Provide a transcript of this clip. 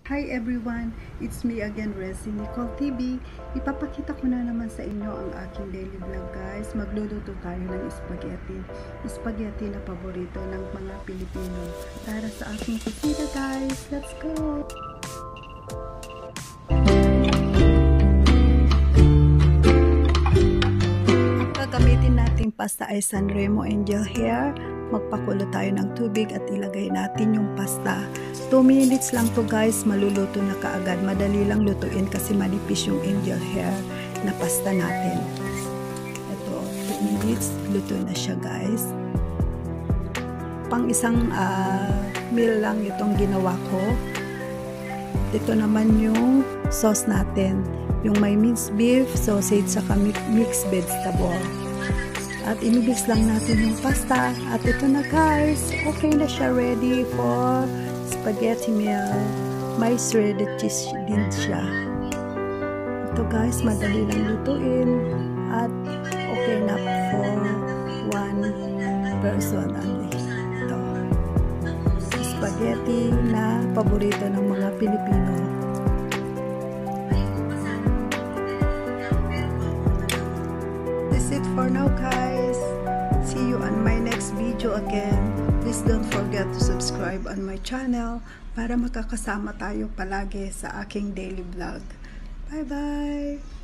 Hi everyone! It's me again, Resi Nicole TV. Ipapakita ko na naman sa inyo ang aking daily vlog, guys. Magluluto tayo ng spaghetti. Spaghetti na paborito ng mga Pilipino. Tara sa aking kusina, guys. Let's go! Ang gagamitin nating pasta ay Sanremo Angel Hair. Magpakulo tayo ng tubig at ilagay natin yung pasta. 2 minutes lang to, guys, maluluto na kaagad. Madali lang lutuin kasi manipis yung angel hair na pasta natin. Ito, 2 minutes, luto na siya, guys. Pang isang meal lang itong ginawa ko. Ito naman yung sauce natin. Yung may minced beef, sausage, saka mixed vegetable. At imimix lang natin yung pasta. At ito na, guys. Okay na siya, ready for spaghetti meal. May shredded cheese din siya. Ito, guys, madali lang lutuin. At okay na for 1 person only. Ito. Spaghetti na paborito ng mga Pilipino. That's it for now, guys. See you on my next video again. Please don't forget to subscribe on my channel para makakasama tayo palagi sa aking daily vlog. Bye-bye!